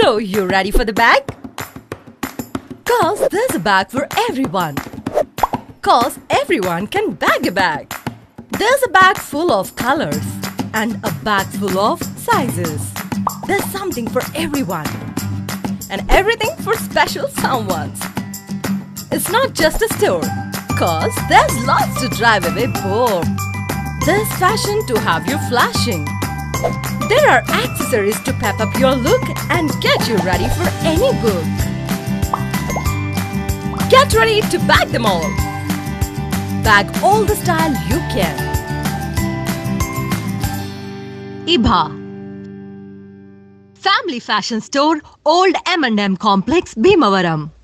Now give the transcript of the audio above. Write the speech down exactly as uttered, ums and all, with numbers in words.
So, you ready for the bag? Cause there's a bag for everyone. Cause everyone can bag a bag. There's a bag full of colors and a bag full of sizes. There's something for everyone and everything for special someones. It's not just a store, cause there's lots to drive away bore. There's fashion to have you flashing. There are accessories to pep up your look and get you ready for any book. Get ready to bag them all. Bag all the style you can. Ibha, Family Fashion Store, Old M and M Complex, Bhimvaram.